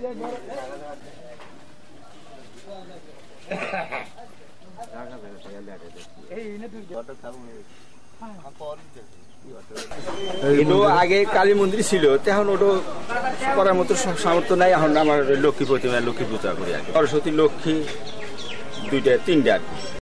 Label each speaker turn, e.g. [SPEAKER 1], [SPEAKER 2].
[SPEAKER 1] আগে কালী মন্দির ছিল, এখন ওটা করার মতো সামর্থ্য নাই। এখন আমার লক্ষ্মী প্রতিমা, লক্ষ্মী পূজা করি, সরস্বতী লক্ষ্মী দুইটা তিনটা আর কি।